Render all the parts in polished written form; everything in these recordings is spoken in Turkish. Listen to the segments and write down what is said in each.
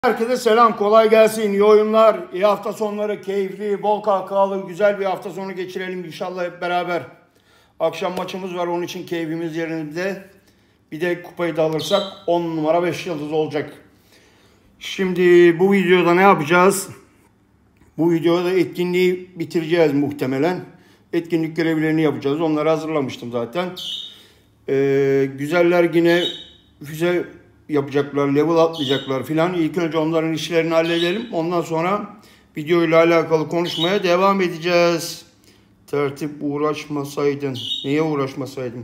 Herkese selam, kolay gelsin, iyi oyunlar, iyi hafta sonları, keyifli, bol kahkahalı, güzel bir hafta sonu geçirelim inşallah hep beraber. Akşam maçımız var, onun için keyfimiz yerinde. Bir de kupayı da alırsak 10 numara 5 yıldız olacak. Şimdi bu videoda ne yapacağız? Bu videoda etkinliği bitireceğiz muhtemelen. Etkinlik görevlerini yapacağız, onları hazırlamıştım zaten. Güzeller yine füze yapacaklar, level atlayacaklar filan. İlk önce onların işlerini halledelim. Ondan sonra videoyla alakalı konuşmaya devam edeceğiz. Tertip uğraşmasaydın. Niye uğraşmasaydım?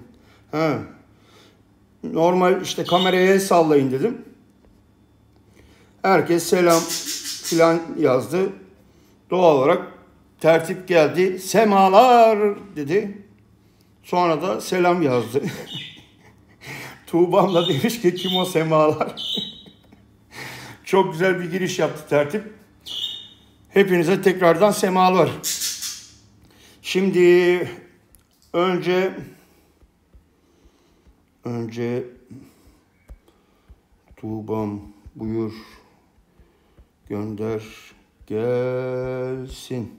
Normal işte kameraya el sallayın dedim. Herkes selam filan yazdı. Doğal olarak tertip geldi. Semalar dedi. Sonra da selam yazdı. Tuğba'm da demiş ki kim o semalar? Çok güzel bir giriş yaptı tertip. Hepinize tekrardan semalar. Şimdi önce Tuğba'm buyur gönder gelsin.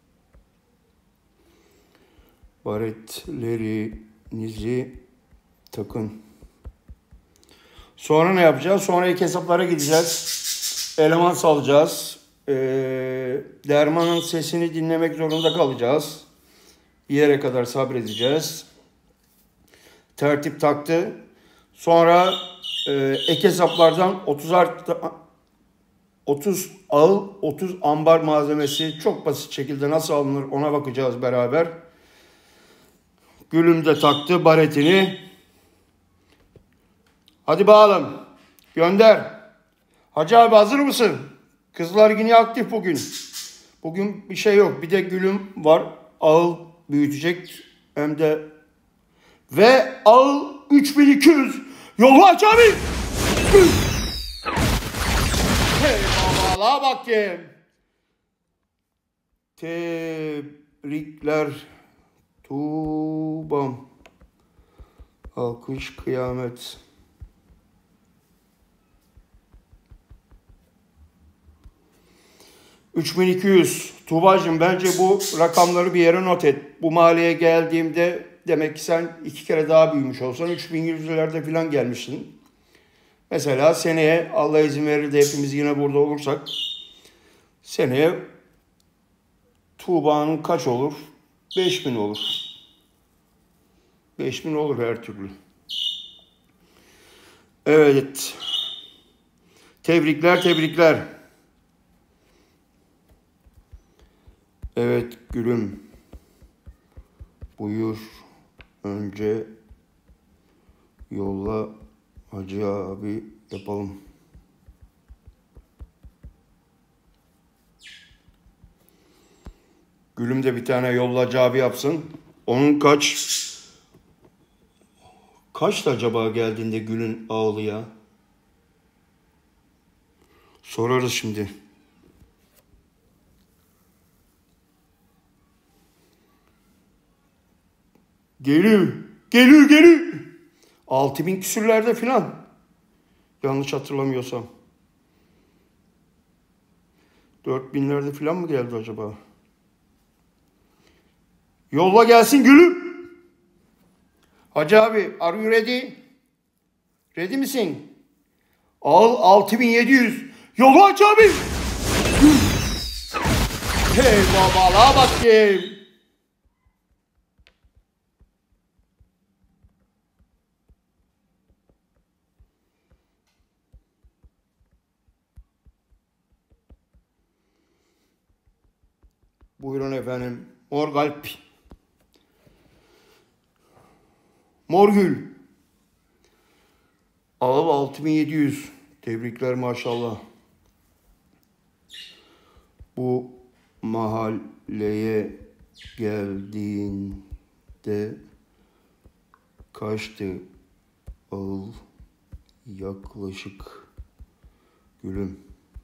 Baretlerinizi takın. Sonra ne yapacağız? Sonra ilk hesaplara gideceğiz. Eleman salacağız. Dermanın sesini dinlemek zorunda kalacağız. Bir yere kadar sabredeceğiz. Tertip taktı. Sonra ek hesaplardan 30 ağıl, 30 ambar malzemesi çok basit şekilde nasıl alınır ona bakacağız beraber. Gülüm de taktı baretini. Hadi bakalım. Gönder. Hacı abi hazır mısın? Kızlar yine aktif bugün. Bugün bir şey yok. Bir de gülüm var. Ağıl büyütecek. Hem de ve ağıl 3200. Yolla Hacı abi. Hey babalığa bakayım. Tebrikler. Tuğba'm. Alkış kıyamet. $3200. Tuğba'cığım bence bu rakamları bir yere not et. Bu mahalleye geldiğimde demek ki sen 2 kere daha büyümüş olsan 3100'lerde falan gelmişsin. Mesela seneye Allah izin verir de hepimiz yine burada olursak seneye Tuğba'nın kaç olur? 5000 olur. 5000 olur her türlü. Evet. Tebrikler. Evet gülüm. Buyur. Önce yolla Hacı abi yapalım. Gülüm de bir tane yolla Hacı abi yapsın. Onun kaçtı acaba geldiğinde Gül'ün ağlı ya? Sorarız şimdi. Geliyor. 6000 küsürlerde filan. Yanlış hatırlamıyorsam. 4000'lerde filan mı geldi acaba? Yolla gelsin gülüm. Hacı abi, are you ready? Ready misin? Al 6700. Yolla Hacı abi. Hey babalığa bakayım. Buyurun efendim. Mor kalp. Morgül. Al 6700. Tebrikler maşallah. Bu mahalleye geldiğinde kaçtı ağıl yaklaşık gülüm?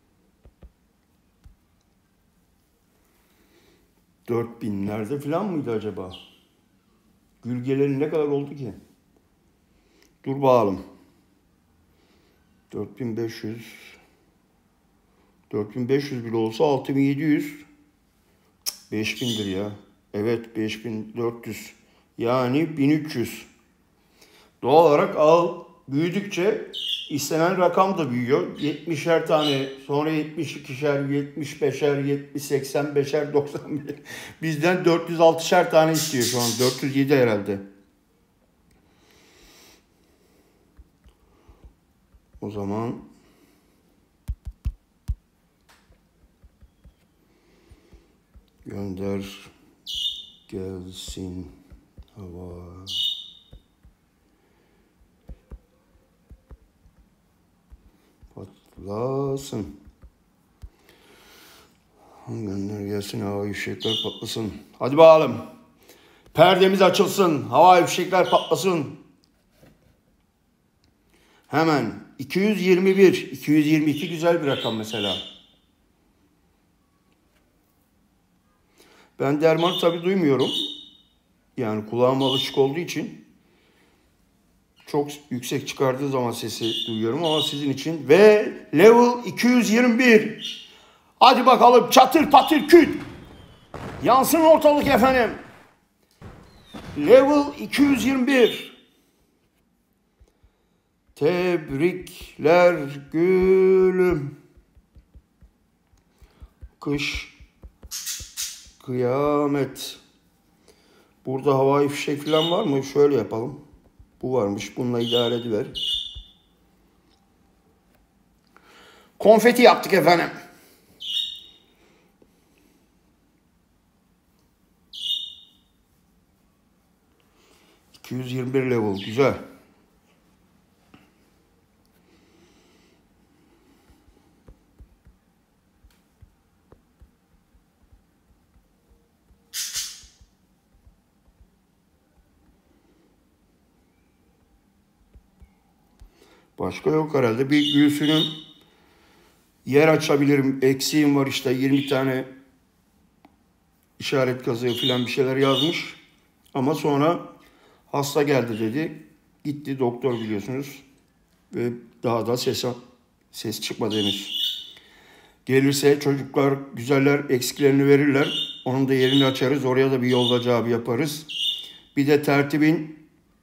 4000'lerde falan mıydı acaba? Gülgelerin ne kadar oldu ki? Dur bakalım. 4500 4500 bile olsa 6700. 5000'dir ya. Evet 5400. Yani 1300. Doğal olarak ağ büyüdükçe istenen rakam da büyüyor. 70'er tane, sonra 72'şer, 75'er, 70, 85'er, 90. Bizden 406'şer tane istiyor şu an. 407 herhalde. O zaman gönder gelsin hava. Patlasın. Gönder gelsin hava fişekler patlasın. Hadi bakalım. Perdemiz açılsın. Hava fişekler patlasın. Hemen 221, 222 güzel bir rakam mesela. Ben dermanı tabi duymuyorum. Yani kulağım alışık olduğu için çok yüksek çıkardığı zaman sesi duyuyorum ama sizin için. Ve level 221. Hadi bakalım çatır patır küt. Yansın ortalık efendim. Level 221. Tebrikler gülüm. Kış kıyamet. Burada havai fişek falan var mı? Şöyle yapalım. Bu varmış. Bununla idare ediver. Konfeti yaptık efendim. ...221 level. Güzel. Başka yok herhalde. Bir Gülsün'ün yer açabilirim. Eksiğim var işte. 20 tane işaret kazığı falan bir şeyler yazmış. Ama sonra hasta geldi dedi. Gitti doktor biliyorsunuz. Ve daha da ses çıkmadı henüz. Gelirse çocuklar güzeller eksiklerini verirler. Onun da yerini açarız. Oraya da bir yollacı abi yaparız. Bir de tertibin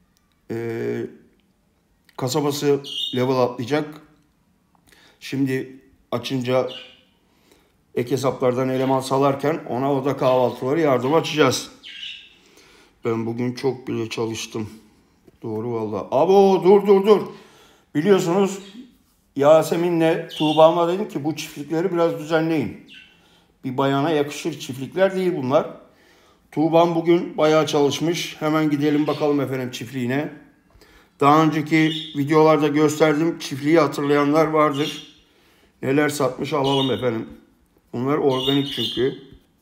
kasabası level atlayacak. Şimdi açınca ek hesaplardan eleman salarken ona oda kahvaltıları yardım açacağız. Ben bugün çok bile çalıştım. Doğru valla. Abo dur. Biliyorsunuz Yasemin'le Tuğba'ma dedim ki bu çiftlikleri biraz düzenleyin. Bir bayana yakışır çiftlikler değil bunlar. Tuğba'm bugün bayağı çalışmış. Hemen gidelim bakalım efendim çiftliğine. Daha önceki videolarda gösterdim. Çiftliği hatırlayanlar vardır. Neler satmış alalım efendim. Bunlar organik çünkü.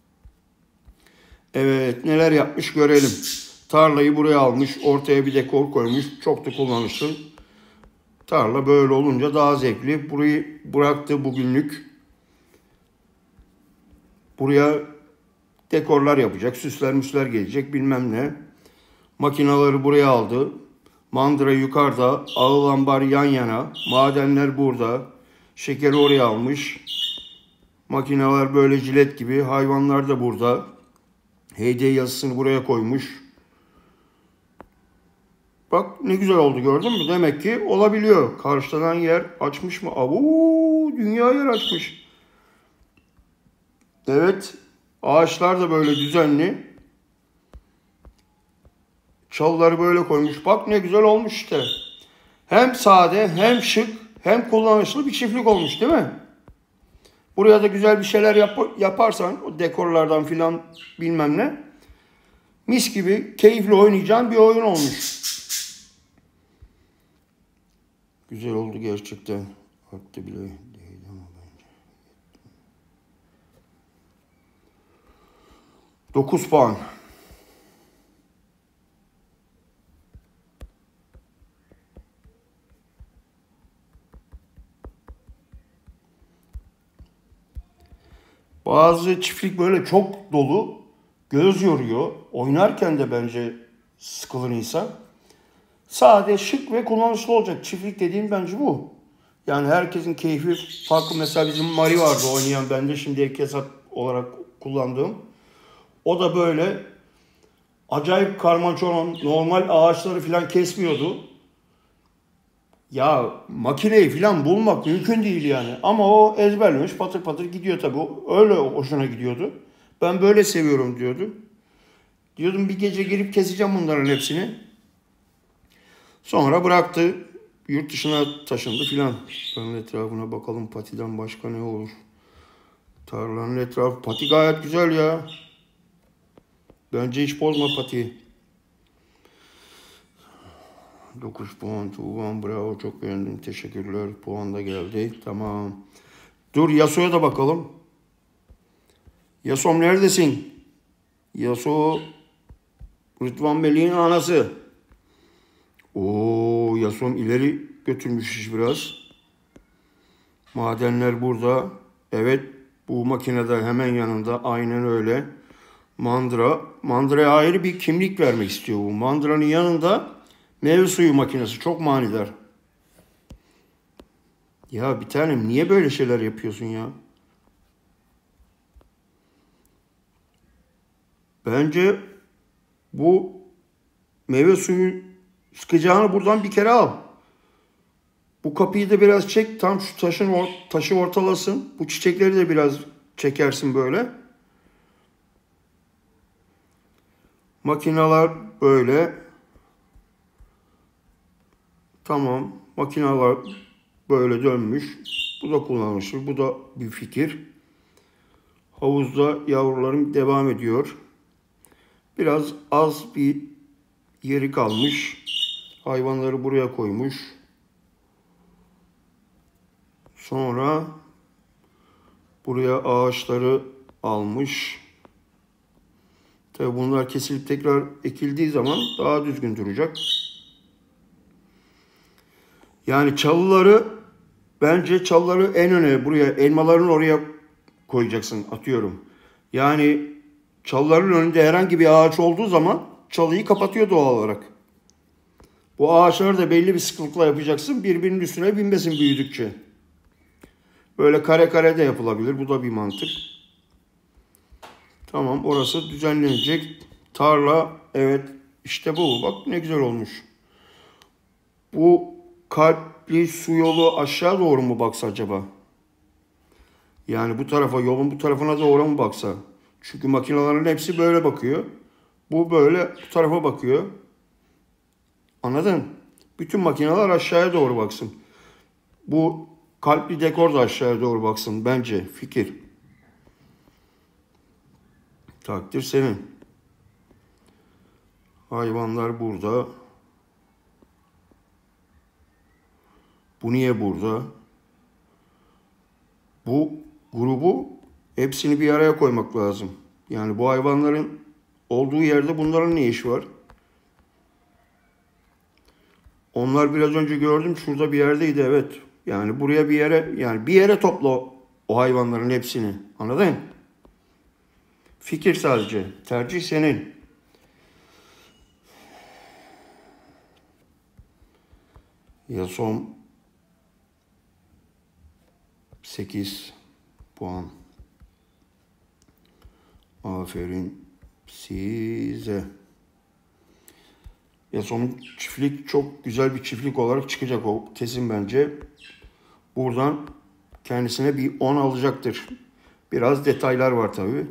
Evet neler yapmış görelim. Tarlayı buraya almış. Ortaya bir dekor koymuş. Çok da kullanışlı. Tarla böyle olunca daha zevkli. Burayı bıraktı bugünlük. Buraya dekorlar yapacak. Süsler müsler gelecek bilmem ne. Makinaları buraya aldı. Mandıra yukarıda. Ağıl ambar yan yana. Madenler burada. Şekeri oraya almış. Makineler böyle jilet gibi. Hayvanlar da burada. HD yazısını buraya koymuş. Bak ne güzel oldu gördün mü? Demek ki olabiliyor. Karşılanan yer açmış mı? Avu, dünya yer açmış. Evet. Ağaçlar da böyle düzenli. Çalıları böyle koymuş. Bak ne güzel olmuş işte. Hem sade hem şık hem kullanışlı bir çiftlik olmuş değil mi? Buraya da güzel bir şeyler yaparsan o dekorlardan filan bilmem ne. Mis gibi keyifli oynayacağın bir oyun olmuş. Güzel oldu gerçekten. Hatta bile değil ama bence. 9 puan. Bazı çiftlik böyle çok dolu, göz yoruyor. Oynarken de bence sıkılır insan. Sade, şık ve kullanışlı olacak. Çiftlik dediğim bence bu. Yani herkesin keyfi farklı. Mesela bizim Mari vardı oynayan, ben de şimdi ek hesap olarak kullandığım. O da böyle acayip karmançoron, normal ağaçları falan kesmiyordu. Ya makineyi falan bulmak mümkün değil yani. Ama o ezberlemiş, patır patır gidiyor tabii. Öyle hoşuna gidiyordu. Ben böyle seviyorum diyordu. Diyordum bir gece girip keseceğim bunların hepsini. Sonra bıraktı. Yurt dışına taşındı filan. Tarlanın etrafına bakalım, patiden başka ne olur. Tarlanın etrafı, pati gayet güzel ya. Bence hiç bozma patiyi. 9 puan Tuğban, bravo, çok beğendim, teşekkürler. Puan da geldi, tamam. Dur Yasuo'ya da bakalım. Yasuo'm neredesin? Yasuo Rıdvan Melih'in anası. Oo, Yasuo'm ileri götürmüş iş biraz. Madenler burada. Evet, bu makinede hemen yanında, aynen öyle. Mandıra. Mandıra'ya ayrı bir kimlik vermek istiyor bu. Mandıra'nın yanında meyve suyu makinesi. Çok manidar. Ya bir tanem, niye böyle şeyler yapıyorsun ya? Bence bu meyve suyu sıkacağını buradan bir kere al. Bu kapıyı da biraz çek. Tam şu taşı ortalasın. Bu çiçekleri de biraz çekersin böyle. Makineler böyle. Tamam. Makineler böyle dönmüş. Bu da kullanışlı. Bu da bir fikir. Havuzda yavrularım devam ediyor. Biraz az bir yeri kalmış. Hayvanları buraya koymuş. Sonra buraya ağaçları almış. Tabii bunlar kesilip tekrar ekildiği zaman daha düzgün duracak. Yani bence çalıları en öne, buraya, elmaların oraya koyacaksın, atıyorum. Yani çalıların önünde herhangi bir ağaç olduğu zaman çalıyı kapatıyor doğal olarak. Bu ağaçları da belli bir sıklıkla yapacaksın. Birbirinin üstüne binmesin büyüdükçe. Böyle kare kare de yapılabilir. Bu da bir mantık. Tamam, orası düzenlenecek. Tarla, evet, işte bu. Bak ne güzel olmuş. Bu kalpli su yolu aşağı doğru mu baksa acaba? Yani bu tarafa, yolun bu tarafına doğru mu baksa? Çünkü makinelerin hepsi böyle bakıyor. Bu böyle bu tarafa bakıyor. Anladın? Bütün makineler aşağıya doğru baksın. Bu kalpli dekor da aşağıya doğru baksın bence. Fikir. Takdir senin. Hayvanlar burada. Bu niye burada? Bu grubu hepsini bir araya koymak lazım. Yani bu hayvanların olduğu yerde bunların ne işi var? Onlar biraz önce gördüm, şurada bir yerdeydi, evet. Yani buraya bir yere, yani bir yere topla o hayvanların hepsini. Anladın? Fikir sadece. Tercih senin. Yasom 8 puan. Aferin size. Yasom'un çiftlik çok güzel bir çiftlik olarak çıkacak, o kesin bence. Buradan kendisine bir 10 alacaktır. Biraz detaylar var tabii.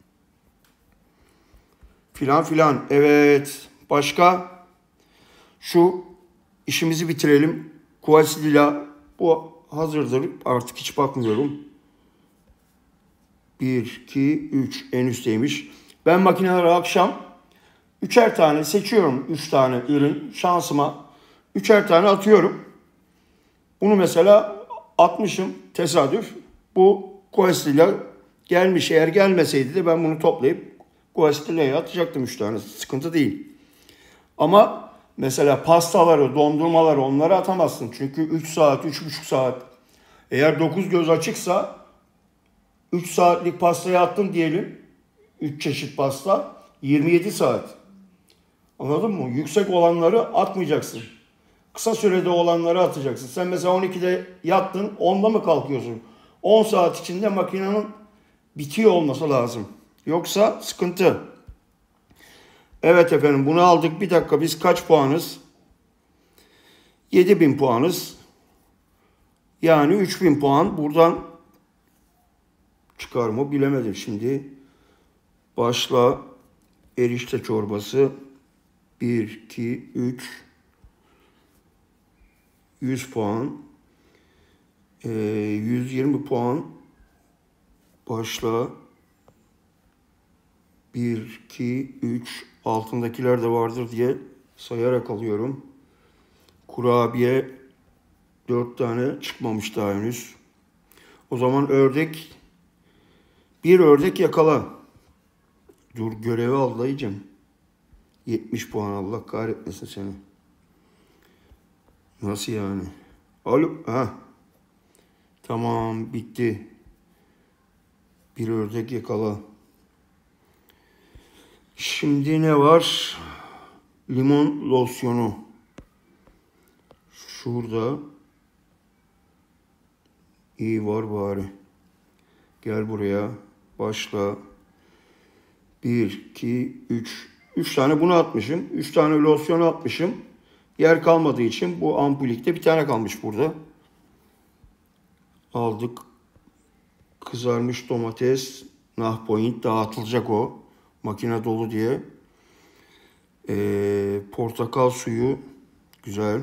Filan filan. Evet. Başka? Şu işimizi bitirelim. Quasilila bu hazırdır. Artık hiç bakmıyorum. 1, 2, 3 en üstteymiş. Ben makineleri akşam 3'er tane seçiyorum. 3 tane ürün şansıma. 3'er tane atıyorum. Bunu mesela atmışım tesadüf. Bu Quasilila gelmiş. Eğer gelmeseydi de ben bunu toplayıp Quasilila'ya atacaktım 3 tane. Sıkıntı değil. Ama mesela pastaları, dondurmaları, onları atamazsın. Çünkü 3 saat, 3,5 saat. Eğer 9 göz açıksa 3 saatlik pastayı attın diyelim. 3 çeşit pasta. 27 saat. Anladın mı? Yüksek olanları atmayacaksın. kısa sürede olanları atacaksın. Sen mesela 12'de yattın, 10'da mı kalkıyorsun? 10 saat içinde makinenin bitiyor olması lazım. Yoksa sıkıntı. Evet efendim, bunu aldık. Bir dakika, biz kaç puanız? 7000 puanız. Yani 3000 puan. Buradan çıkar mı bilemedim şimdi. Başla erişte çorbası. 1, 2, 3. 100 puan. 120 puan. Başla. 1, 2, 3. Altındakiler de vardır diye sayarak alıyorum. Kurabiye 4 tane çıkmamış daha henüz. O zaman ördek. Bir ördek yakala. Dur, görevi al dayıcım. 70 puan, Allah kahretmesin seni. Nasıl yani? Alo. Ha. Tamam, bitti. Bir ördek yakala. Şimdi ne var? Limon losyonu. Şurada. İyi var bari. Gel buraya. Başla. 1, 2, 3. 3 tane bunu atmışım. 3 tane losyonu atmışım. Yer kalmadığı için bu ampulikte bir tane kalmış burada. Aldık. Kızarmış domates. Nahpoint dağıtılacak o. Makine dolu diye. Portakal suyu. Güzel.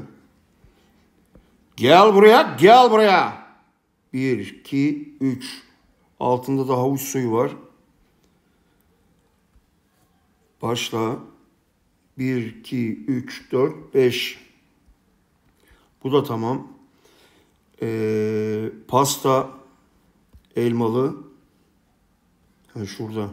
Gel buraya. Gel buraya. 1, 2, 3. Altında da havuç suyu var. Başla. 1, 2, 3, 4, 5. Bu da tamam. Pasta elmalı. Ha, şurada.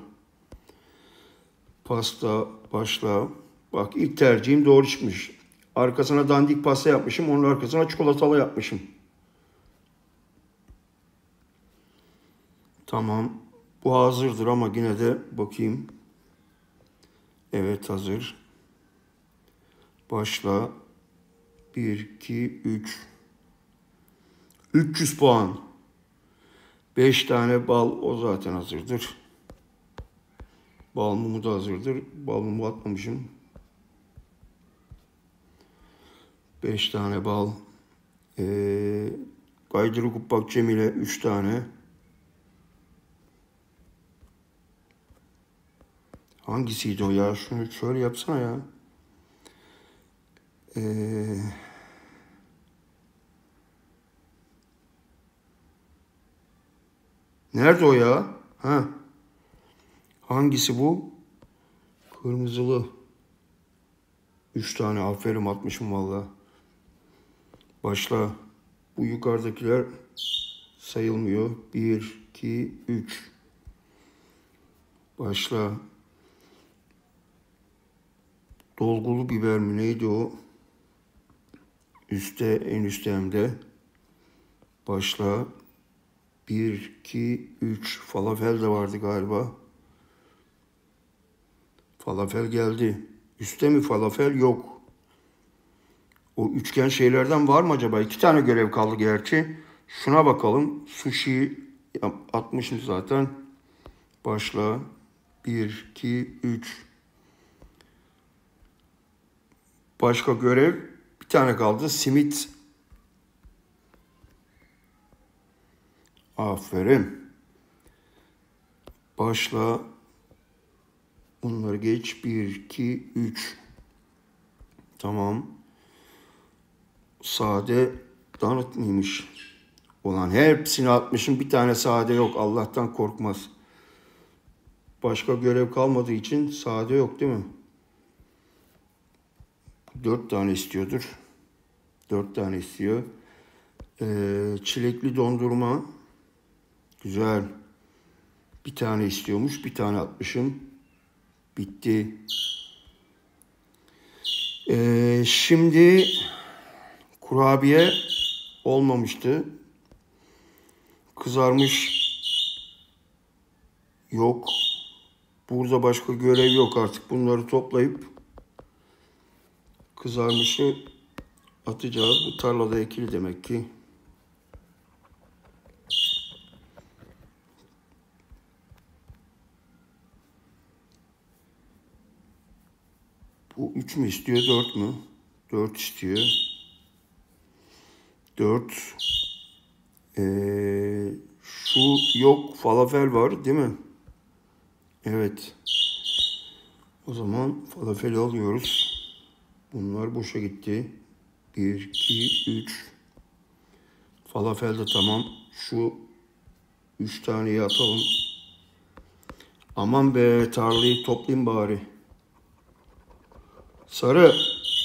Pasta başla. Bak, ilk tercihim doğru çıkmış. Arkasına dandik pasta yapmışım. Onun arkasına çikolatalı yapmışım. Tamam. Bu hazırdır ama yine de bakayım. Evet, hazır. Başla. 1, 2, 3. 300 puan. 5 tane bal, o zaten hazırdır. Bal mumu da hazırdır. Bal mumu atmamışım. 5 tane bal. Gaydırı Kupak Cemile 3 tane. Hangisiydi o ya? Şunu şöyle yapsana ya. Nerede o ya? Ha. Hangisi bu? Kırmızılı. 3 tane, aferin, atmışım valla. Başla. Bu yukarıdakiler sayılmıyor. 1, 2, 3. Başla. Dolgulu biber mi neydi o? Üste, en üstte hem de. Başla. 1, 2, 3. Falafel de vardı galiba. Falafel geldi. Üste mi falafel? Yok. O üçgen şeylerden var mı acaba? 2 tane görev kaldı gerçi. Şuna bakalım. Sushi atmışım zaten. Başla. 1, 2, 3. Başka görev. Bir tane kaldı. Simit. Aferin. Başla. Bunları geç. 1, 2, 3. Tamam. Sade donut mıymış? Ulan hepsini atmışım. Bir tane sade yok. Allah'tan korkmaz. Başka görev kalmadığı için sade yok değil mi? 4 tane istiyordur. 4 tane istiyor. Çilekli dondurma. Güzel. Bir tane istiyormuş. Bir tane atmışım. Bitti. Şimdi kurabiye olmamıştı. Kızarmış yok. Burada başka görev yok artık. Bunları toplayıp kızarmışı atacağız. Bu tarlada ekili demek ki. Bu 3 mü istiyor, 4 mü? 4 istiyor. 4. Şu yok, falafel var değil mi? Evet. O zaman falafel alıyoruz. Bunlar boşa gitti. 1, 2, 3. Falafel de tamam. Şu 3 taneyi atalım. Aman be, tarlayı toplayayım bari. Sarı.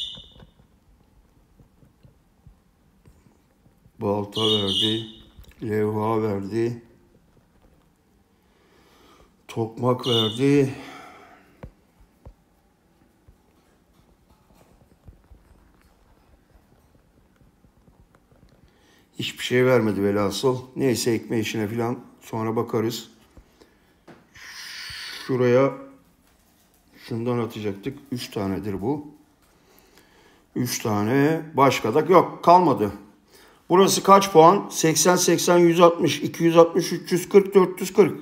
Balta verdi. Levha verdi. Tokmak verdi. Hiçbir şey vermedi velhasıl. Neyse, ekme işine falan sonra bakarız. Şuraya şundan atacaktık. 3 tanedir bu. 3 tane. Başka da yok. Kalmadı. Burası kaç puan? 80, 80, 160, 260, 340, 440.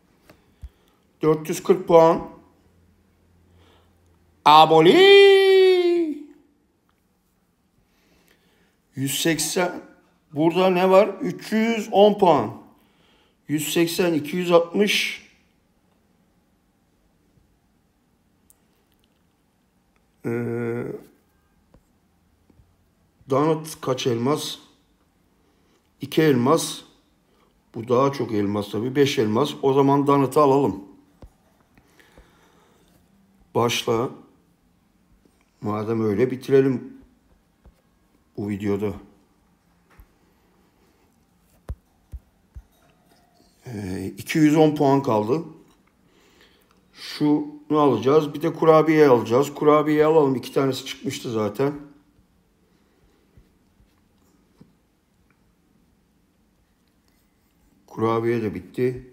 440 puan. Aboli. 180. Burada ne var? 310 puan. 180, 260. Donut kaç elmas? 2 elmas. Bu daha çok elmas tabii. 5 elmas. O zaman donut'ı alalım. Başla. Madem öyle bitirelim bu videoda. 210 puan kaldı. Şunu alacağız. Bir de kurabiye alacağız. Kurabiye alalım. 2 tanesi çıkmıştı zaten. Kurabiye de bitti.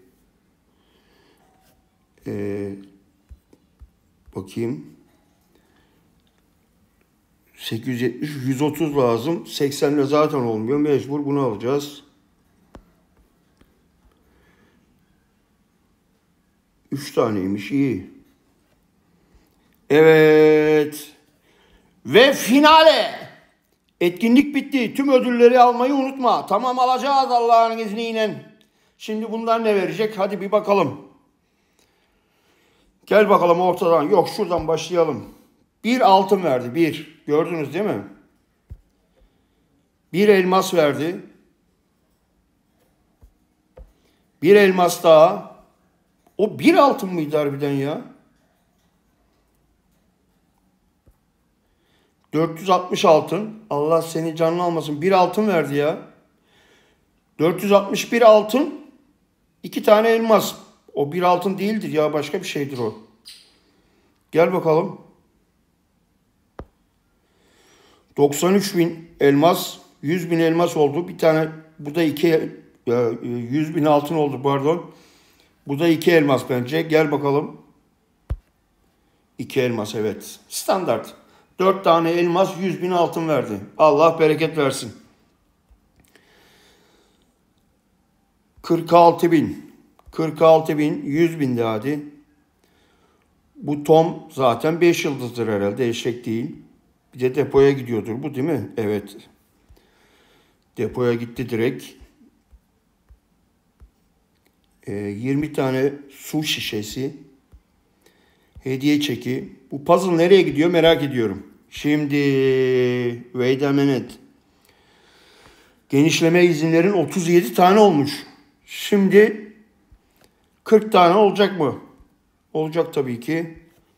Bakayım. 870, 130 lazım. 80 ile zaten olmuyor. Mecbur bunu alacağız. 3 taneymiş, iyi. Evet. Ve finale. Etkinlik bitti. Tüm ödülleri almayı unutma. Tamam, alacağız Allah'ın izniyle. Şimdi bunlar ne verecek? Hadi bir bakalım. Gel bakalım ortadan. Yok, şuradan başlayalım. Bir altın verdi. Bir. Gördünüz değil mi? Bir elmas verdi. Bir elmas daha. O bir altın mıydı harbiden ya? 460 altın. Allah seni canını almasın. Bir altın verdi ya. 461 altın. 2 tane elmas. O bir altın değildir ya. Başka bir şeydir o. Gel bakalım. 93 bin elmas. 100 bin elmas oldu. Bir tane. Bu da 100 bin altın oldu pardon. Bu da 2 elmas bence. Gel bakalım. 2 elmas, evet. Standart. 4 tane elmas 100 bin altın verdi. Allah bereket versin. 46 bin. 46 bin. 100 bin de hadi. Bu Tom zaten 5 yıldızdır herhalde. Eşek değil. Bir de depoya gidiyordur bu değil mi? Evet. Depoya gitti direkt. 20 tane su şişesi. Hediye çeki. Bu puzzle nereye gidiyor merak ediyorum. Şimdi wait a minute. Genişleme izinlerin 37 tane olmuş. Şimdi 40 tane olacak mı? Olacak tabii ki.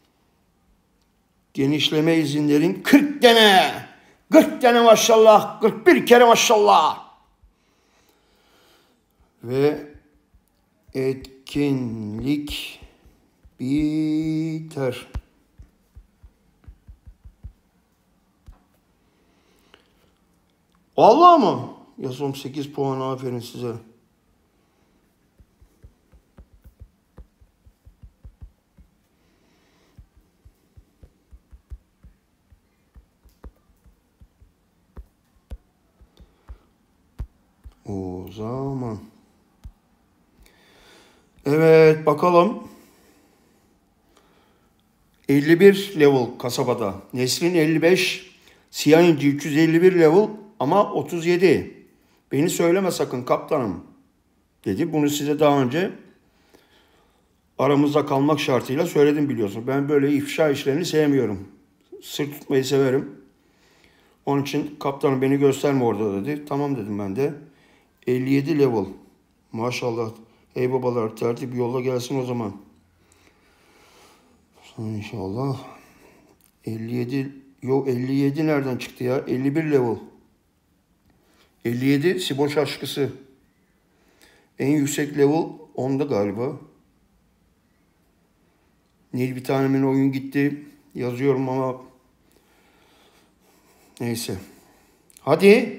Genişleme izinlerin 40 tane. 40 tane maşallah. 41 kere maşallah. Ve etkinlik biter. Vallahi mı? Yazım 8 puan, aferin size. O zaman. Evet bakalım. 51 level kasabada. Nesrin 55. Siyah İnci 351 level ama 37. Beni söyleme sakın kaptanım dedi. Bunu size daha önce aramızda kalmak şartıyla söyledim biliyorsun. Ben böyle ifşa işlerini sevmiyorum. Sır tutmayı severim. Onun için kaptanım beni gösterme orada dedi. Tamam dedim ben de. 57 level. Maşallah. Ey babalar tertip yolla gelsin o zaman. İnşallah. 57. Yok 57 nereden çıktı ya? 51 level. 57 Siboş aşkısı. En yüksek level 10'da galiba. Nil bir tanemin oyun gitti. Yazıyorum ama neyse. Hadi.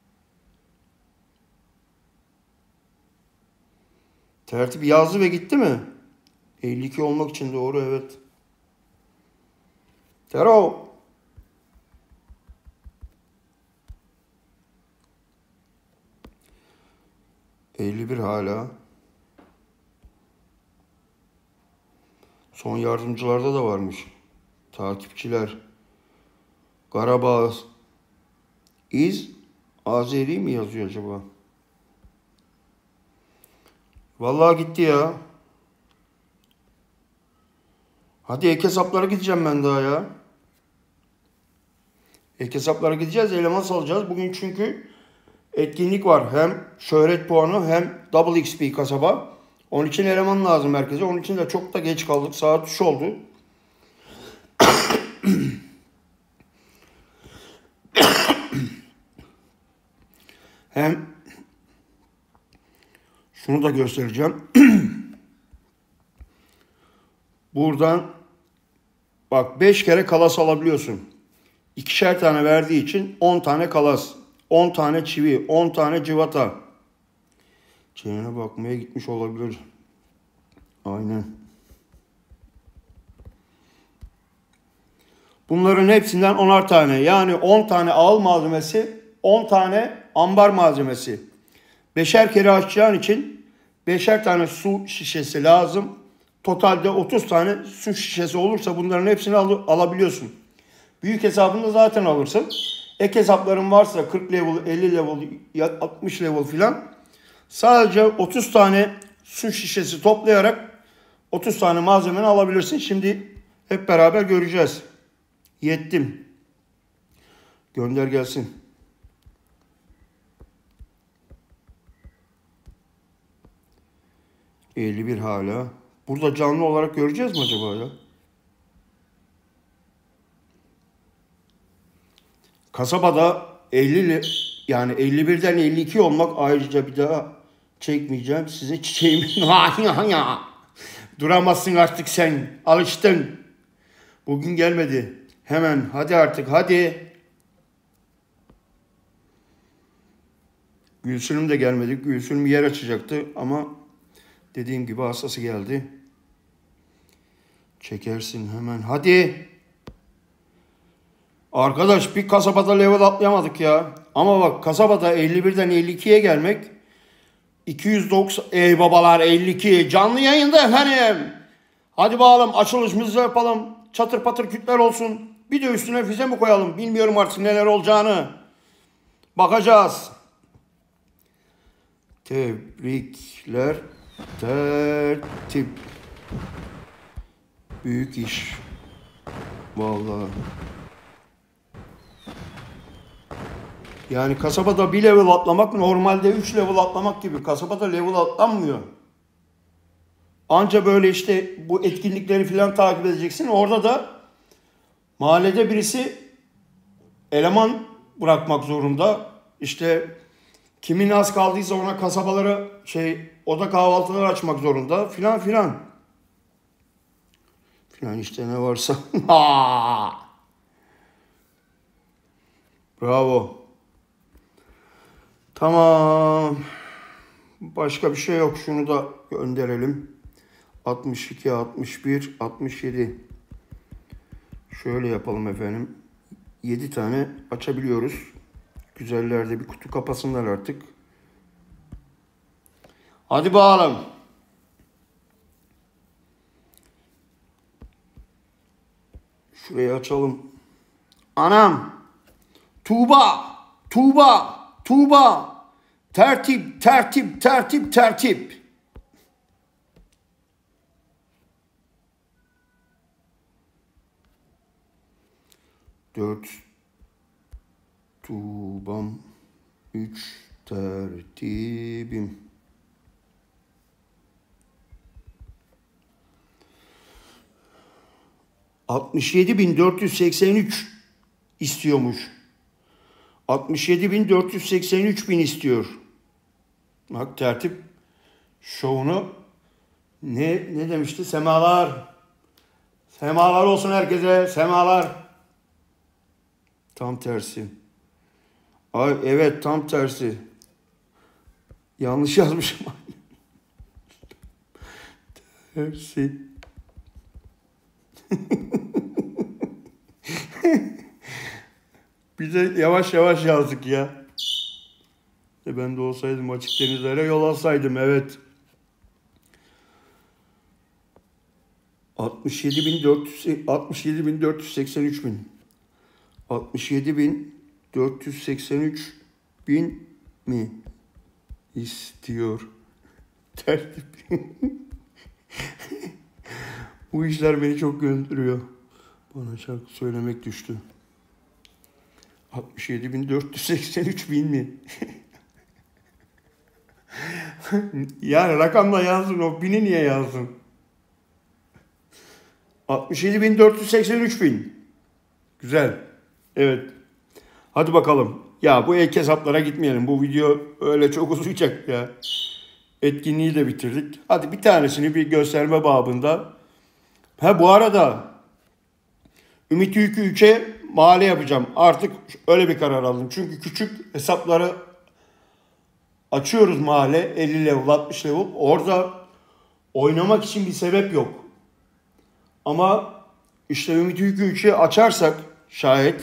Tertip yazdı ve gitti mi? 52 olmak için doğru evet. Tero. ...51 hala. Son yardımcılarda da varmış. Takipçiler. Karabağ. İz. Azeri mi yazıyor acaba? Vallahi gitti ya. Hadi ek hesaplara gideceğim ben daha ya. Ek hesaplara gideceğiz. Eleman salacağız. Bugün çünkü etkinlik var. Hem şöhret puanı hem double XP kasaba. Onun için eleman lazım herkese. Onun için de çok da geç kaldık. Saat 3 oldu. Hem şunu da göstereceğim. Buradan bak 5 kere kalas alabiliyorsun. 2'şer tane verdiği için 10 tane kalas, 10 tane çivi, 10 tane cıvata. Çenene bakmaya gitmiş olabilir. Aynen. Bunların hepsinden 10'ar tane. Yani 10 tane ağıl malzemesi, 10 tane ambar malzemesi. 5'er kere açacağın için 5'er tane su şişesi lazım. Totalde 30 tane su şişesi olursa bunların hepsini alabiliyorsun. Büyük hesabında zaten alırsın. Ek hesapların varsa 40 level, 50 level, 60 level filan. Sadece 30 tane su şişesi toplayarak 30 tane malzemeni alabilirsin. Şimdi hep beraber göreceğiz. Yettim. Gönder gelsin. ...51 hala. Burada canlı olarak göreceğiz mi acaba ya? Kasabada 50 yani 51'den 52 olmak ayrıca bir daha çekmeyeceğim. Size çiçeğimi... Duramazsın artık sen. Alıştın. Bugün gelmedi. Hemen hadi artık hadi. Gülsünüm de gelmedi. Gülsünüm yer açacaktı ama dediğim gibi hastası geldi. Çekersin hemen hadi. Arkadaş bir kasabada level atlayamadık ya. Ama bak kasabada 51'den 52'ye gelmek 290 ey babalar 52 canlı yayında efendim. Hadi bakalım açılışımızı yapalım. Çatır patır kütler olsun. Bir de üstüne füze mi koyalım? Bilmiyorum artık neler olacağını. Bakacağız. Tebrikler. Tertip. Büyük iş. Vallahi. Yani kasabada bir level atlamak normalde 3 level atlamak gibi. Kasabada level atlanmıyor. Anca böyle işte bu etkinlikleri falan takip edeceksin. Orada da mahallede birisi eleman bırakmak zorunda. İşte kimin az kaldıysa ona kasabalara oda kahvaltıları açmak zorunda filan filan. Filan işte ne varsa. Bravo. Tamam. Başka bir şey yok. Şunu da gönderelim. 62, 61, 67. Şöyle yapalım efendim. 7 tane açabiliyoruz. Güzellerde bir kutu kapasınlar artık. Hadi bakalım. Şurayı açalım. Anam. Tuğba. Tuğba. Tuğba. Tertip, tertip, tertip, tertip. Dört Tuğbam. 3 tertibim. ...67.483 istiyormuş. 67.483 istiyor. Bak tertip şovunu ne demişti? Semalar. Semalar olsun herkese. Semalar. Tam tersi. Ay evet tam tersi. Yanlış yazmışım. Tersi. Bir de yavaş yavaş yazdık ya. Ben de olsaydım açık denizlere yol alsaydım evet. 67.483 bin. 67.483 bin mi istiyor? Tertip. Bu işler beni çok gönderiyor. Bana şarkı söylemek düştü. 67.483 bin mi? Yani rakamla yazdın, o bini niye yazdın? 67.483 bin. Güzel. Evet. Hadi bakalım. Ya bu ek hesaplara gitmeyelim. Bu video öyle çok uzayacak ya. Etkinliği de bitirdik. Hadi bir tanesini bir gösterme babında. Ha bu arada Ümit Yükü 3'e mahalle yapacağım. Artık öyle bir karar aldım. Çünkü küçük hesapları açıyoruz mahalle. 50 level, 60 level. Orada oynamak için bir sebep yok. Ama işte Ümit Yükü 3'e açarsak şayet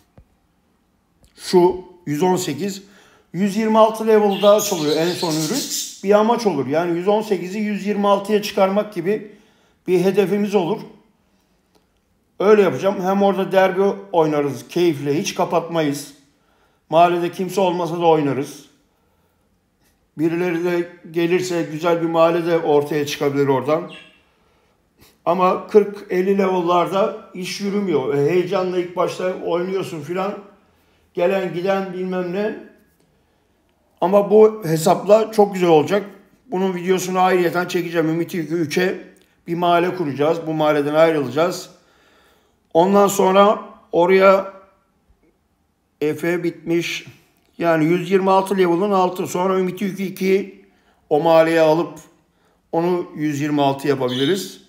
şu 118 126 level'da açılıyor en son ürün. Bir amaç olur. Yani 118'i 126'ya çıkarmak gibi bir hedefimiz olur. Öyle yapacağım. Hem orada derbi oynarız keyifle. Hiç kapatmayız. Mahallede kimse olmasa da oynarız. Birileri de gelirse güzel bir mahalle de ortaya çıkabilir oradan. Ama 40-50 level'larda iş yürümüyor. Heyecanla ilk başta oynuyorsun filan. Gelen giden bilmem ne. Ama bu hesapla çok güzel olacak. Bunun videosunu ayrıyeten çekeceğim. Ümit 3'e bir mahalle kuracağız. Bu mahalleden ayrılacağız. Ondan sonra oraya Efe bitmiş. Yani 126 level'ın altı. Sonra Ümit 2 o mahalleye alıp onu 126 yapabiliriz.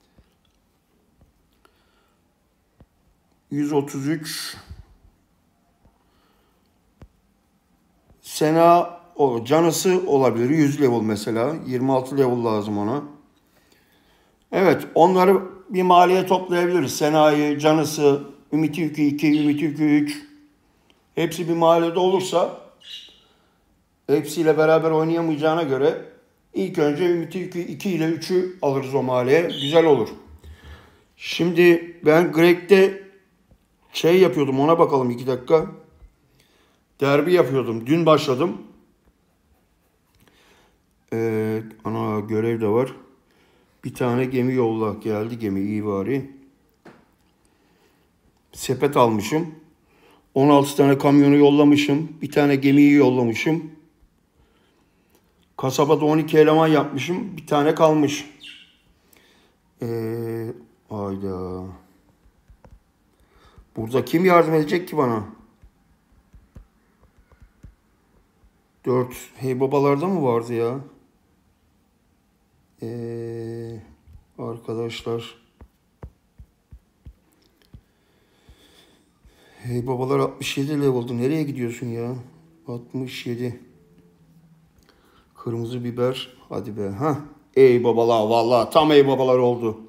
133 Sena o canısı olabilir. 100 level mesela. 26 level lazım ona. Evet onları bir mahalleye toplayabiliriz. Sena'yı, canısı, Ümit Yükü 2, Ümit Yükü 3. Hepsi bir mahallede olursa hepsiyle beraber oynayamayacağına göre ilk önce Ümit Yükü 2 ile 3'ü alırız o mahalleye. Güzel olur. Şimdi ben Greg'de şey yapıyordum, ona bakalım 2 dakika. Derbi yapıyordum. Dün başladım. Ana görev de var. Bir tane gemi yolla geldi. Gemi iyi bari. Sepet almışım. 16 tane kamyonu yollamışım. Bir tane gemiyi yollamışım. Kasabada 12 eleman yapmışım. Bir tane kalmış. Hayda. Burada kim yardım edecek ki bana? 4 hey babalarda mı vardı ya? Arkadaşlar. Hey babalar 67 level'dı. Nereye gidiyorsun ya? 67. Kırmızı biber. Hadi be. Ha. Ey babalar vallahi tam ey babalar oldu.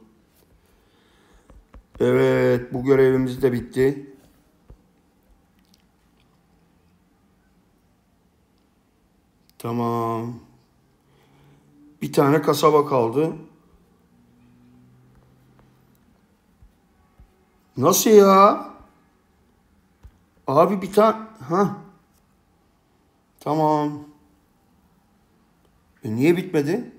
Evet bu görevimiz de bitti. Tamam. Bir tane kasaba kaldı. Nasıl ya? Abi bir tane... Ha. Tamam. Niye bitmedi?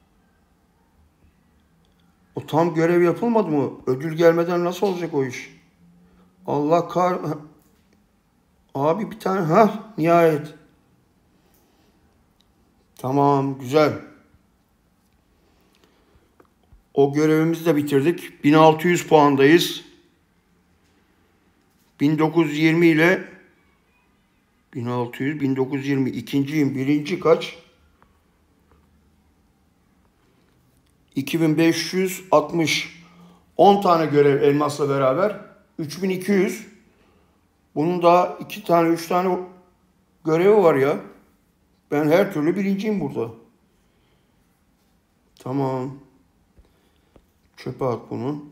O tam görev yapılmadı mı? Ödül gelmeden nasıl olacak o iş? Allah kar... Abi bir tane... Ha, nihayet. Tamam, güzel. O görevimizi de bitirdik. 1600 puandayız. 1920 ile 1600, 1920 ikinciyim. Birinci kaç? 2560. 10 tane görev elmasla beraber 3200. Bunun da 2 tane 3 tane görevi var ya. Ben her türlü birinciyim burada. Tamam. Çöpe at bunu.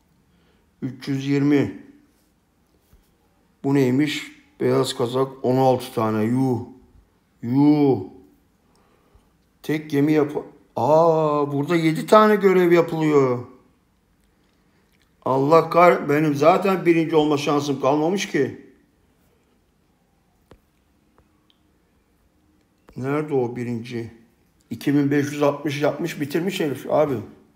320. Bu neymiş? Beyaz kazak 16 tane. Yuh. Yuh. Tek gemi yap... burada 7 tane görev yapılıyor. Allah benim zaten birinci olma şansım kalmamış ki. Nerede o birinci? 2560 yapmış, bitirmiş herif abi.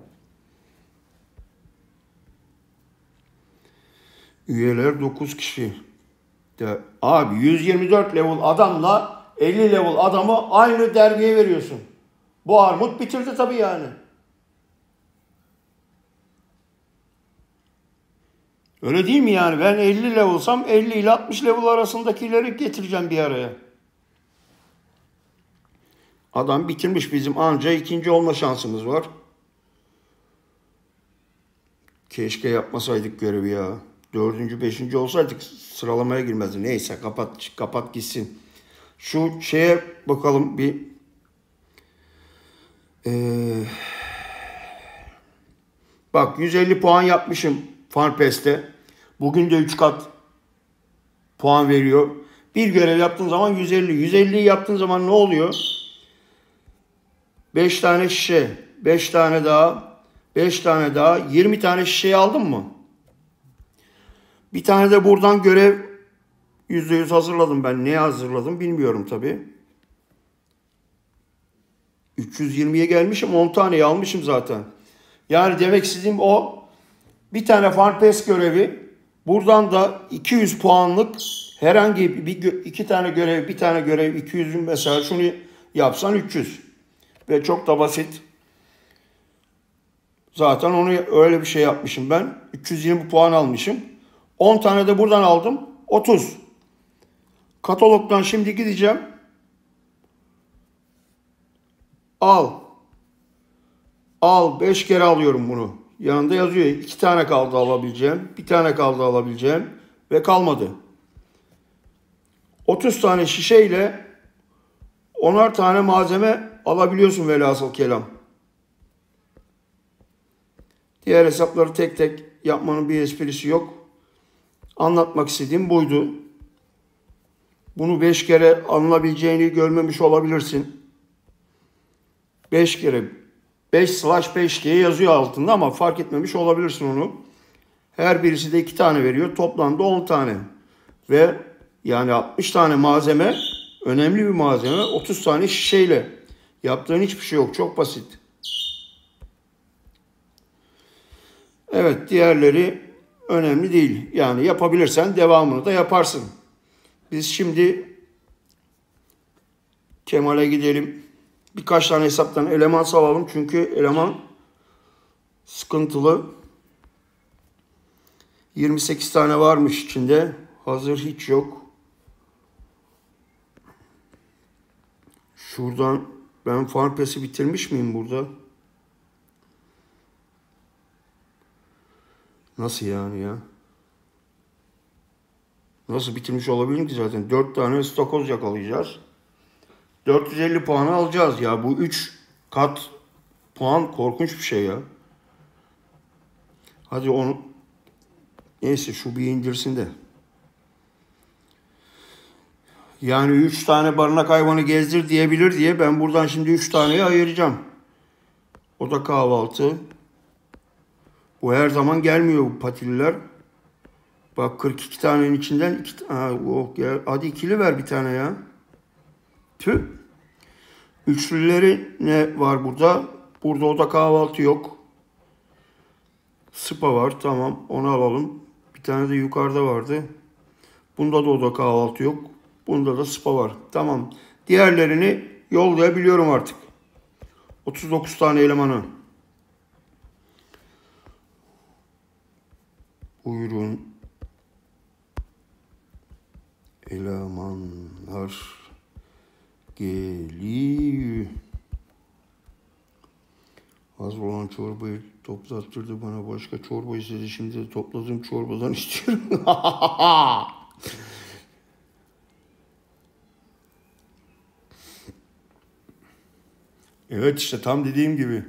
Üyeler 9 kişi. Abi 124 level adamla 50 level adamı aynı dergiye veriyorsun. Bu armut bitirdi tabii yani. Öyle değil mi yani? Ben 50 level'sam 50 ile 60 level arasındakileri getireceğim bir araya. Adam bitirmiş, bizim anca ikinci olma şansımız var. Keşke yapmasaydık görevi ya. Dördüncü, beşinci olsaydık sıralamaya girmezdi. Neyse kapat gitsin. Şu şeye bakalım bir. Bak 150 puan yapmışım Farpest'te. Bugün de 3 kat puan veriyor. Bir görev yaptığın zaman 150. 150'yi yaptığın zaman ne oluyor? 5 tane şişe. 5 tane daha. 5 tane daha. 20 tane şişeyi aldın mı? Bir tane de buradan görev %100 hazırladım ben. Neye hazırladım bilmiyorum tabii. 320'ye gelmişim. 10 taneyi almışım zaten. Yani demek istediğim o. Bir tane Farpest görevi. Buradan da 200 puanlık herhangi iki tane görev, bir tane görev 200'ün mesela şunu yapsan 300. Ve çok da basit. Zaten onu öyle bir şey yapmışım ben. 320 puan almışım. 10 tane de buradan aldım. 30. Katalogdan şimdi gideceğim. Al. Al. 5 kere alıyorum bunu. Yanında yazıyor. 2 tane kaldı alabileceğim. Bir tane kaldı alabileceğim. Ve kalmadı. 30 tane şişeyle 10'ar tane malzeme alabiliyorsun velhasıl kelam. Diğer hesapları tek tek yapmanın bir esprisi yok. Anlatmak istediğim buydu. Bunu 5 kere alınabileceğini görmemiş olabilirsin. 5 kere 5/5 diye yazıyor altında ama fark etmemiş olabilirsin onu. Her birisi de 2 tane veriyor. Toplamda 10 tane. Ve yani 60 tane malzeme, önemli bir malzeme, 30 tane şişeyle. Yaptığın hiçbir şey yok. Çok basit. Evet, diğerleri önemli değil. Yani yapabilirsen devamını da yaparsın. Biz şimdi Kemal'e gidelim. Birkaç tane hesaptan eleman salalım. Çünkü eleman sıkıntılı. 28 tane varmış içinde. Hazır hiç yok. Şuradan ben Farpest'i bitirmiş miyim burada? Nasıl yani ya? Nasıl bitirmiş olabilirim ki zaten? 4 tane stakoz yakalayacağız. 450 puanı alacağız ya. Bu 3 kat puan korkunç bir şey ya. Hadi onu... Neyse şu bir indirsin de. Yani 3 tane barınak hayvanı gezdir diyebilir diye ben buradan şimdi 3 taneyi ayıracağım. O da kahvaltı. Bu her zaman gelmiyor bu patililer. Bak 42 tanenin içinden 2 hadi ikili ver bir tane ya. Tüh. Üçlüleri ne var burada? Burada o da kahvaltı yok. Spa var. Tamam. Onu alalım. Bir tane de yukarıda vardı. Bunda da o da kahvaltı yok. Bunda da spa var. Tamam. Diğerlerini yollayabiliyorum artık. 39 tane elemanı. Buyurun. Elemanlar geliyor. Az olan çorbayı toplattırdı bana. Başka çorba istedi. Şimdi de topladığım çorbadan istiyorum. Evet işte tam dediğim gibi.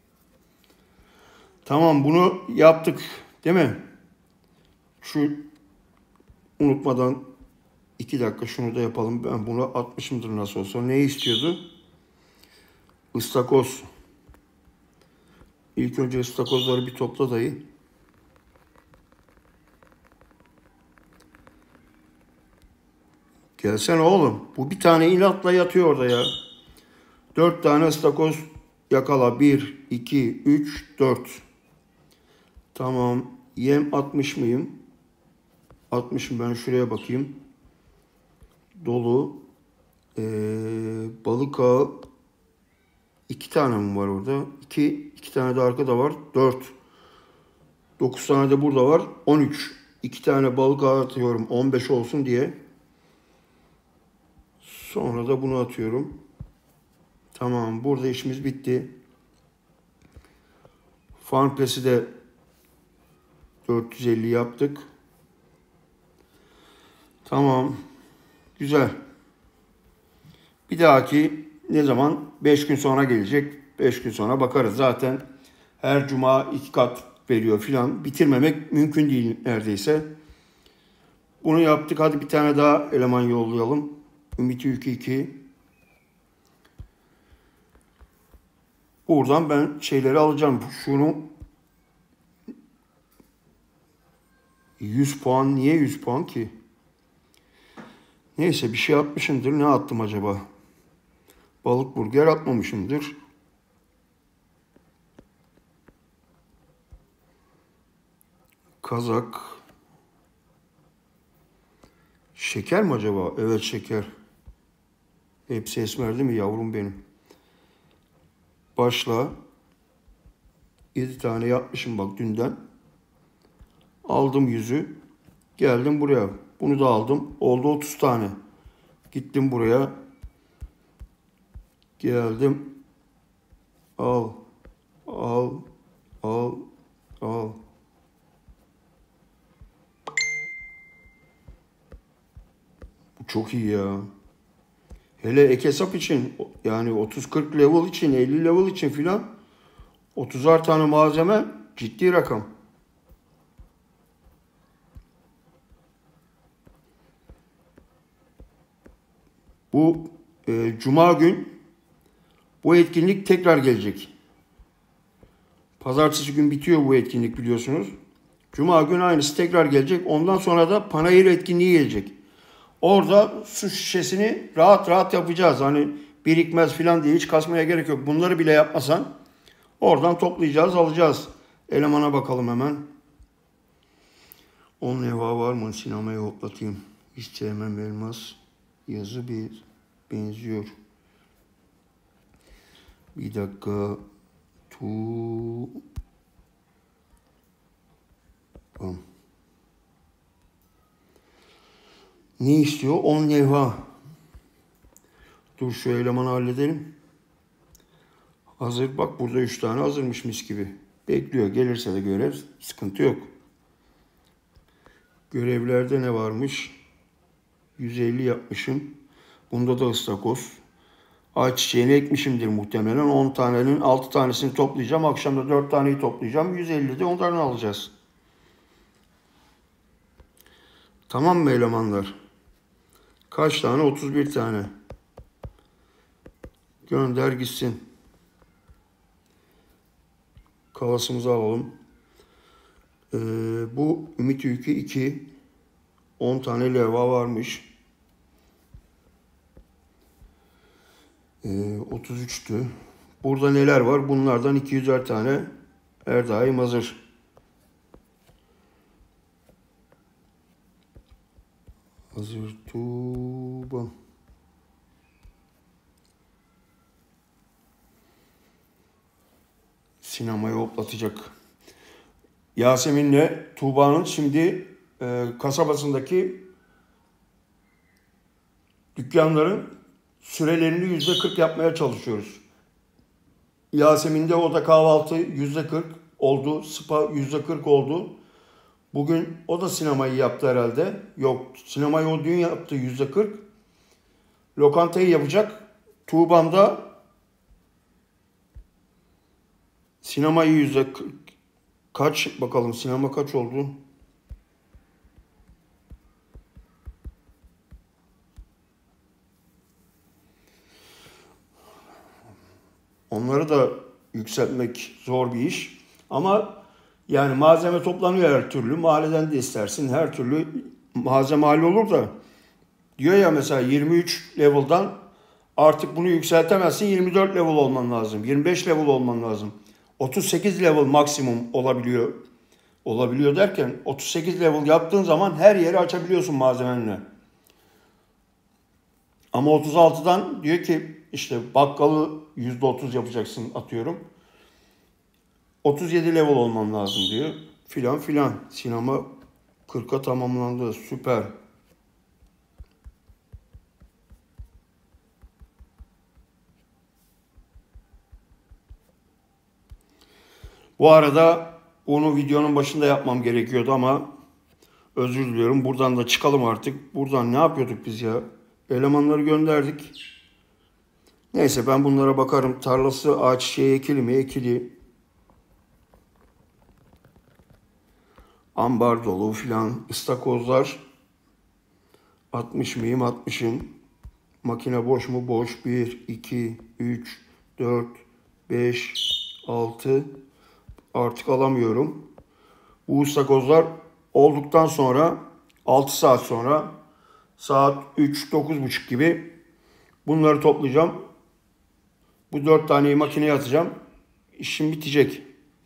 Tamam bunu yaptık. Değil mi? Şu unutmadan 2 dakika şunu da yapalım. Ben bunu atmışımdır nasıl olsa. Ne istiyordu? Istakoz. İlk önce ıstakozları bir topla dayı. Gelsene oğlum. Bu bir tane inatla yatıyor orada ya. 4 tane ıstakoz yakala. 1, 2, 3, 4. Tamam. Yem atmış mıyım? Atmışım, ben şuraya bakayım. Dolu. Balık ağı 2 tane mi var orada? 2 tane de arkada var. 4. 9 tane de burada var. 13. 2 tane balık ağı atıyorum. 15 olsun diye. Sonra da bunu atıyorum. Tamam. Burada işimiz bitti. Farmples'i de 450 yaptık. Tamam. Güzel. Bir dahaki ne zaman? 5 gün sonra gelecek. 5 gün sonra bakarız. Zaten her cuma 2 kat veriyor filan. Bitirmemek mümkün değil neredeyse. Bunu yaptık. Hadi bir tane daha eleman yollayalım. Ümit Ülke 2. Buradan ben şeyleri alacağım. Şunu 100 puan. Niye 100 puan ki? Neyse bir şey atmışımdır. Ne attım acaba? Balık burger atmamışımdır. Kazak. Şeker mi acaba? Evet şeker. Hepsi esmer değil mi yavrum benim? Başla. 7 tane yapmışım bak dünden. Aldım 100'ü. Geldim buraya. Bunu da aldım. Oldu 30 tane. Gittim buraya. Geldim. Al. Al. Al. Al. Bu çok iyi ya. Hele ek hesap için yani 30-40 level için 50 level için filan 30'ar tane malzeme ciddi rakam. Bu Cuma gün bu etkinlik tekrar gelecek. Pazartesi gün bitiyor bu etkinlik biliyorsunuz. Cuma gün aynısı tekrar gelecek. Ondan sonra da panayır etkinliği gelecek. Orada su şişesini rahat rahat yapacağız. Hani birikmez filan diye hiç kasmaya gerek yok. Bunları bile yapmasan oradan toplayacağız, alacağız. Elemana bakalım hemen. 10 leva var mı? Sinemaya hoplatayım. Hiç sevmem elmas. Yazı bir benziyor. Bir dakika. Bam. Ne istiyor? 10 leva. Dur şu elemanı halledelim. Hazır bak burada 3 tane hazırmış mis gibi. Bekliyor. Gelirse de görev. Sıkıntı yok. Görevlerde ne varmış? 150 yapmışım. Bunda da ıstakoz. Ayçiçeğini ekmişimdir muhtemelen. 10 tanenin 6 tanesini toplayacağım. Akşam da 4 taneyi toplayacağım. 150 de onların alacağız. Tamam mı elemanlar? Kaç tane? 31 tane. Gönder gitsin. Kavasımızı alalım. Bu Ümit Ülkü 2. 10 tane levha varmış. 33'tü. Burada neler var? Bunlardan 200'er tane her daim hazır. Hazır tuğba. Sinemayı hoplatacak. Yasemin'le Tuğba'nın şimdi kasabasındaki dükkanların sürelerini %40 yapmaya çalışıyoruz. Yasemin'de o da kahvaltı %40 oldu. Spa %40 oldu. Bugün o da sinemayı yaptı herhalde. Yok, sinemayı o dün yaptı %40. Lokantayı yapacak. Tuğba'm da sinemayı %40. Kaç bakalım, sinema kaç oldu? Onları da yükseltmek zor bir iş. Ama yani malzeme toplanıyor her türlü. Mahalleden de istersin. Her türlü malzeme hali olur da. Diyor ya mesela 23 level'dan artık bunu yükseltemezsin. 24 level olman lazım. 25 level olman lazım. 38 level maksimum olabiliyor. Olabiliyor derken 38 level yaptığın zaman her yeri açabiliyorsun malzemenle. Ama 36'dan diyor ki işte bakkalı %30 yapacaksın atıyorum. 37 level olman lazım diyor. Filan filan. Sinema 40'a tamamlandı. Süper. Bu arada onu videonun başında yapmam gerekiyordu ama özür diliyorum. Buradan da çıkalım artık. Buradan ne yapıyorduk biz ya? Elemanları gönderdik. Neyse ben bunlara bakarım. Tarlası ağaç şey ekili mi? Ekili. Ambar dolu filan. İstakozlar 60 mıyım? 60'ım. Makine boş mu? Boş. 1, 2, 3, 4, 5, 6. Artık alamıyorum. Bu istakozlar olduktan sonra 6 saat sonra saat 3, 9.30 gibi bunları toplayacağım. Bu 4 taneyi makineye atacağım. İşim bitecek.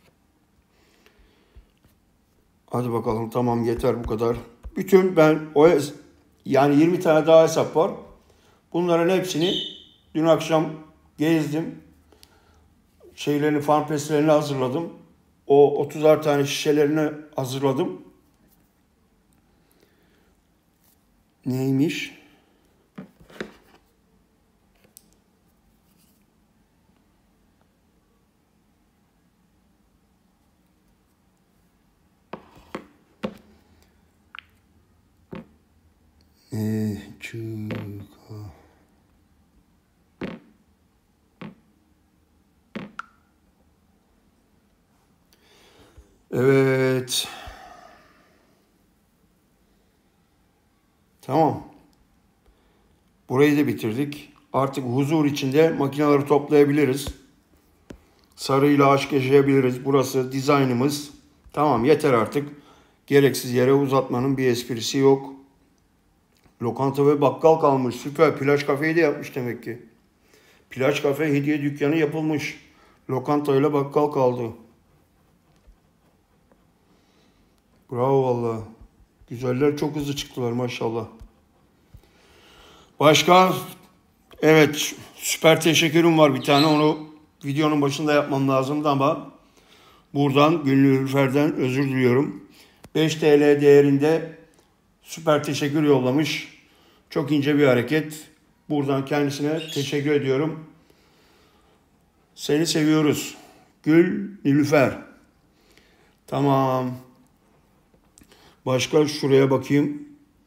Hadi bakalım, tamam, yeter bu kadar. Bütün ben yani 20 tane daha hesap var. Bunların hepsini dün akşam gezdim. Şeylerini, fanpeslerini hazırladım. O 30'ar tane şişelerini hazırladım. Neymiş? Evet. Tamam. Burayı da bitirdik. Artık huzur içinde makineleri toplayabiliriz. Sarıyla aşk yaşayabiliriz. Burası dizaynımız. Tamam, yeter artık. Gereksiz yere uzatmanın bir esprisi yok. Lokanta ve bakkal kalmış. Süper. Plaj kafeyi de yapmış demek ki. Plaj kafe hediye dükkanı yapılmış. Lokanta ile bakkal kaldı. Bravo valla. Güzeller çok hızlı çıktılar maşallah. Başka? Evet, süper teşekkürüm var bir tane. Onu videonun başında yapmam lazımdı ama buradan Gönül Ülfer'den özür diliyorum. 5 TL değerinde süper teşekkür yollamış. Çok ince bir hareket. Buradan kendisine teşekkür ediyorum. Seni seviyoruz. Gül Nilüfer. Tamam. Başka şuraya bakayım.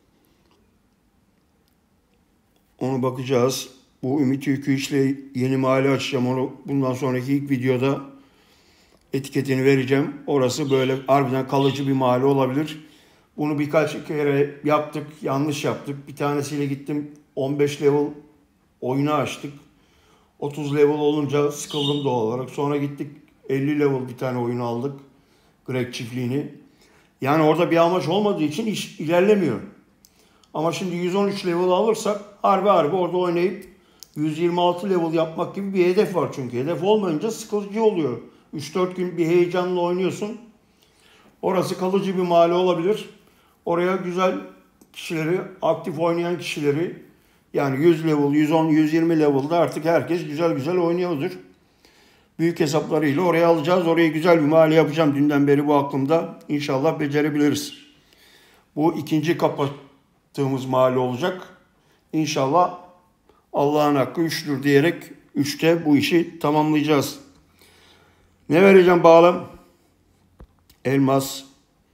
Onu bakacağız. Bu Ümit Ülkü ile yeni mahalle açacağım. Onu bundan sonraki ilk videoda etiketini vereceğim. Orası böyle harbiden kalıcı bir mahalle olabilir. Bunu birkaç kere yaptık. Yanlış yaptık. Bir tanesiyle gittim 15 level oyunu açtık. 30 level olunca sıkıldım doğal olarak. Sonra gittik 50 level bir tane oyun aldık. Greg çiftliğini. Yani orada bir amaç olmadığı için iş ilerlemiyor. Ama şimdi 113 level alırsak harbi orada oynayıp 126 level yapmak gibi bir hedef var çünkü. Hedef olmayınca sıkıcı oluyor. 3-4 gün bir heyecanla oynuyorsun. Orası kalıcı bir mahalle olabilir. Oraya güzel kişileri, aktif oynayan kişileri, yani 100 level, 110, 120 level'da artık herkes güzel oynuyordur. Büyük hesaplarıyla oraya alacağız. Oraya güzel bir mahalle yapacağım. Dünden beri bu aklımda. İnşallah becerebiliriz. Bu ikinci kapattığımız mahalle olacak. İnşallah Allah'ın hakkı 3'tür diyerek 3'te bu işi tamamlayacağız. Ne vereceğim bağlam? Elmas,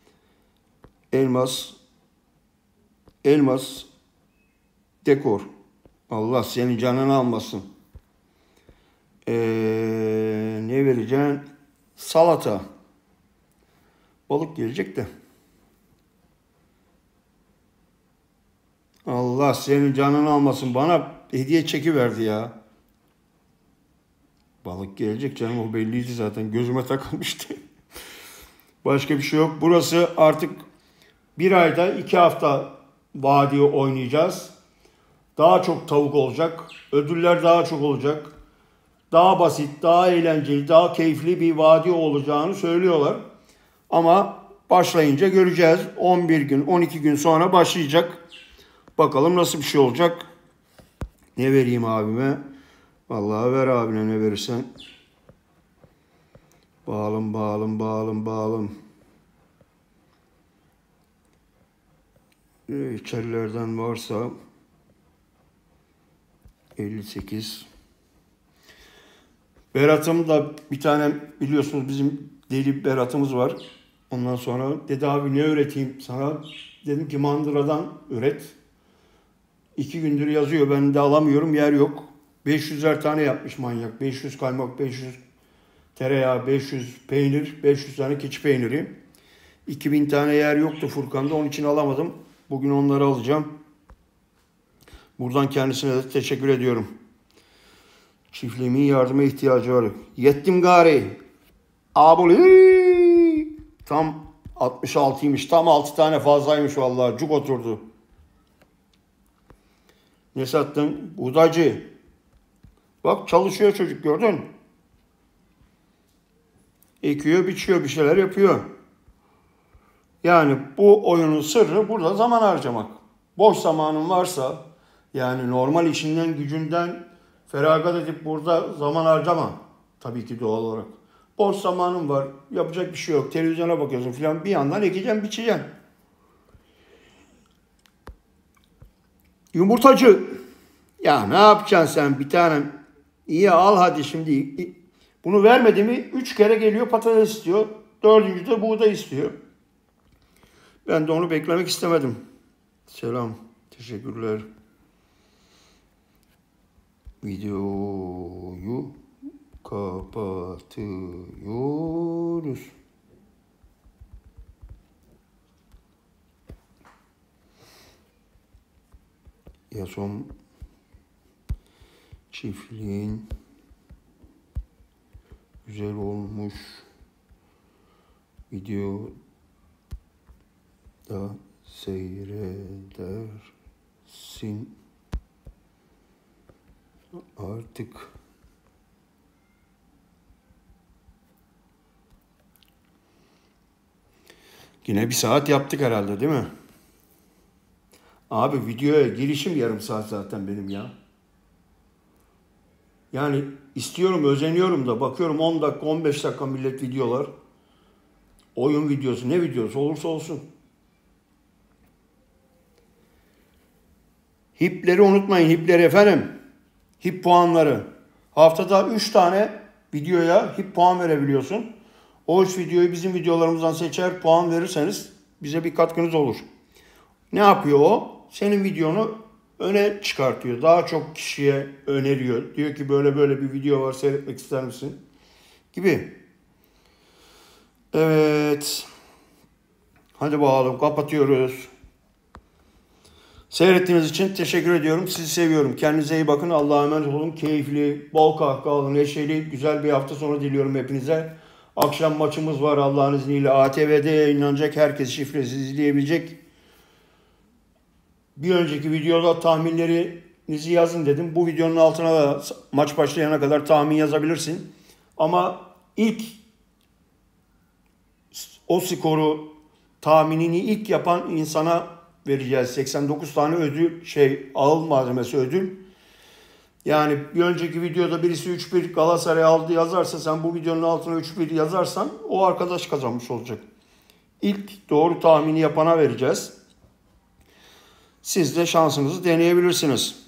dekor. Allah senin canını almasın. Ne vereceğim? Salata. Balık gelecek de. Allah senin canını almasın. Bana hediye çekiverdi ya. Balık gelecek canım, o belliydi zaten. Gözüme takılmıştı. Başka bir şey yok. Burası artık bir ayda 2 hafta vadi oynayacağız. Daha çok tavuk olacak. Ödüller daha çok olacak. Daha basit, daha eğlenceli, daha keyifli bir vadi olacağını söylüyorlar. Ama başlayınca göreceğiz. 11 gün, 12 gün sonra başlayacak. Bakalım nasıl bir şey olacak. Ne vereyim abime? Vallahi ver abine ne verirsen. Bağlım. İçerilerden varsa 58. Berat'ım da bir tane, biliyorsunuz bizim deli Berat'ımız var. Ondan sonra dedi abi ne öğreteyim sana? Dedim ki mandıradan öğret. 2 gündür yazıyor, ben de alamıyorum, yer yok. 500'er tane yapmış manyak. 500 kaymak, 500 tereyağı, 500 peynir, 500 tane keçi peyniri. 2000 tane yer yoktu Furkan'da, onun için alamadım. Bugün onları alacağım. Buradan kendisine de teşekkür ediyorum. Çiftliğimin yardıma ihtiyacı var. Yettim gari. Abuli. Tam 66'ymış. Tam 6 tane fazlaymış vallahi. Cuk oturdu. Ne sattın? Buğdaycı. Bak çalışıyor çocuk, gördün. Ekiyor, biçiyor, bir şeyler yapıyor. Yani bu oyunun sırrı burada zaman harcamak. Boş zamanın varsa, yani normal işinden gücünden feragat edip burada zaman harcama. Tabii ki doğal olarak. Boş zamanın var, yapacak bir şey yok. Televizyona bakıyorsun filan, bir yandan ekeceksin, biçeceksin. Yumurtacı. Ya ne yapacaksın sen bir tanem? İyi al hadi şimdi. Bunu vermedi mi 3 kere geliyor patates istiyor. 4. de buğday istiyor. Ben de onu beklemek istemedim. Selam. Teşekkürler. Videoyu kapatıyoruz. Yasom çiftliğin güzel olmuş. Video da seyredersin artık. Yine bir saat yaptık herhalde, değil mi? Abi videoya girişim yarım saat zaten benim ya. Yani istiyorum, özeniyorum da bakıyorum 10 dakika 15 dakika millet videolar. Oyun videosu, ne videosu olursa olsun. HIP'leri unutmayın, HIP'leri efendim. HIP puanları. Haftada 3 tane videoya HIP puan verebiliyorsun. O 3 videoyu bizim videolarımızdan seçer, puan verirseniz bize bir katkınız olur. Ne yapıyor o? Senin videonu öne çıkartıyor. Daha çok kişiye öneriyor. Diyor ki böyle bir video var, seyretmek ister misin? Gibi. Evet. Hadi bakalım, kapatıyoruz. Seyrettiğiniz için teşekkür ediyorum. Sizi seviyorum. Kendinize iyi bakın. Allah'a emanet olun. Keyifli, bol kahkahalı, neşeli, güzel bir hafta sonu diliyorum hepinize. Akşam maçımız var Allah'ın izniyle. ATV'de yayınlanacak. Herkes şifresiz izleyebilecek. Bir önceki videoda tahminlerinizi yazın dedim. Bu videonun altına da maç başlayana kadar tahmin yazabilirsin. Ama ilk o skoru tahminini ilk yapan insana vereceğiz. 89 tane ödül, ağıl malzemesi ödül. Yani bir önceki videoda birisi 3-1 Galatasaray aldı yazarsa, sen bu videonun altına 3-1 yazarsan o arkadaş kazanmış olacak. İlk doğru tahmini yapana vereceğiz. Siz de şansınızı deneyebilirsiniz.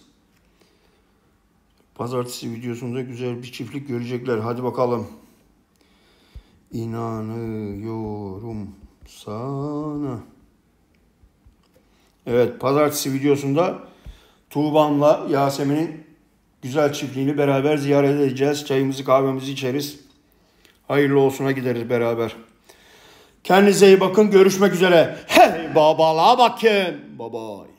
Pazartesi videosunda güzel bir çiftlik görecekler. Hadi bakalım. İnanıyorum sana. Evet, pazartesi videosunda Tuğba'mla Yasemin'in güzel çiftliğini beraber ziyaret edeceğiz. Çayımızı kahvemizi içeriz. Hayırlı olsuna gideriz beraber. Kendinize iyi bakın. Görüşmek üzere. Hey babala bakın. Bye bye.